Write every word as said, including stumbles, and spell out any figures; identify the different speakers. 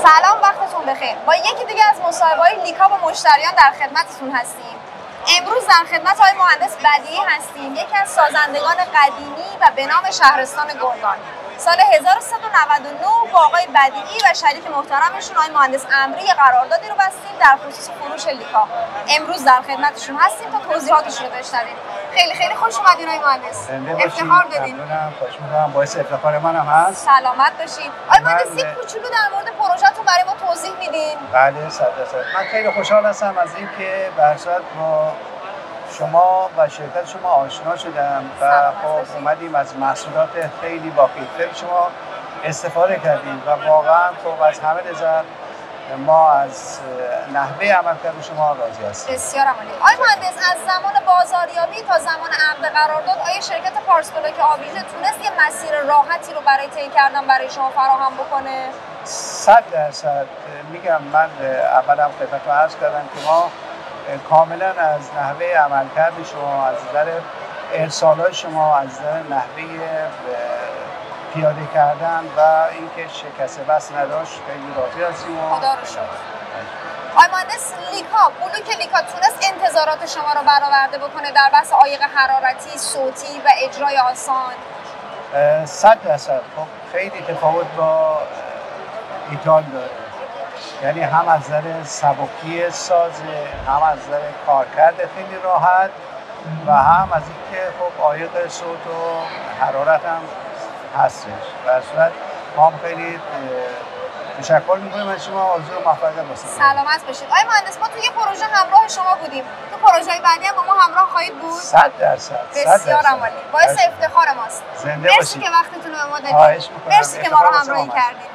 Speaker 1: سلام، وقتتون بخیر. با یکی دیگه از مصاحبه‌های لیکا با مشتریان در خدمتتون هستیم. امروز در خدمت آقای مهندس بدیعی هستیم، یکی از سازندگان قدیمی و به نام شهرستان گرگان. سال هزار و سیصد و نود و نه با آقای بدیعی و شریک محترمشون آقای مهندس امری قراردادی رو بستیم در خصوص فروش لیکا. امروز در خدمتشون هستیم تا توضیحاتشون رو بشنویم. خیلی خیلی خوش اومدین آقای مهندس. افتخار دادین.
Speaker 2: ممنونم، خوش می‌کنم. باعث افتخار منم هست.
Speaker 1: سلامت باشید. آقای مهندس یک کوچولو در مورد پروژه‌تون برای ما توضیح میدین؟
Speaker 2: بله، صد درصد. من خیلی خوشحال هستم از اینکه به هر صورت با شما و شرکت شما آشنا شدم و خب اومدیم از محصولات خیلی با کیفیت شما استفاده کردیم و واقعا خب از همه نظر ما از نحوه عملکرد شما راضی هستیم.
Speaker 1: بسیار عالی. آقای مهندس، از زمان بازاریابی تا زمان عقد قرارداد آیا شرکت پارس بلاک آویژه تونست یه مسیر راحتی رو برای طی کردن برای شما فراهم بکنه؟
Speaker 2: صد درصد. میگم من اولم خدمتتون عرض کردم که ما کاملا از نحوه عملکرد شما، از نظر ارسالات شما، از نظر نحوه پیاده کردن و اینکه شکست بس نداشت خیلی راضی هستیم.
Speaker 1: خدا رو شکر. آقای مهندس، لیکا، بلوک لیکا تونست انتظارات شما رو برآورده بکنه در بحث عایق حرارتی، صوتی و اجرای آسان؟
Speaker 2: صد درصد. خب خیلی تفاوت با ایتال داره. یعنی هم از نظر سبکی سازه، هم از نظر کارکرد خیلی راحت و هم از اینکه خب عایق صوت و حرارت هم هستش. در صورت ما هم خیلی تشکر می‌کنیم از شما. آرزوی موفقیت باشید.
Speaker 1: سلامت باشید. آقای مهندس، ما توی پروژه همراه شما بودیم. تو پروژه‌های بعدی هم با ما همراه خواهید بود؟
Speaker 2: صد درصد.
Speaker 1: بسیار عالی. باعث افتخار ماست.
Speaker 2: زنده
Speaker 1: مرسی
Speaker 2: باشید.
Speaker 1: که وقتتون رو به ما دادید. مرسی که ما رو همراهی کردید.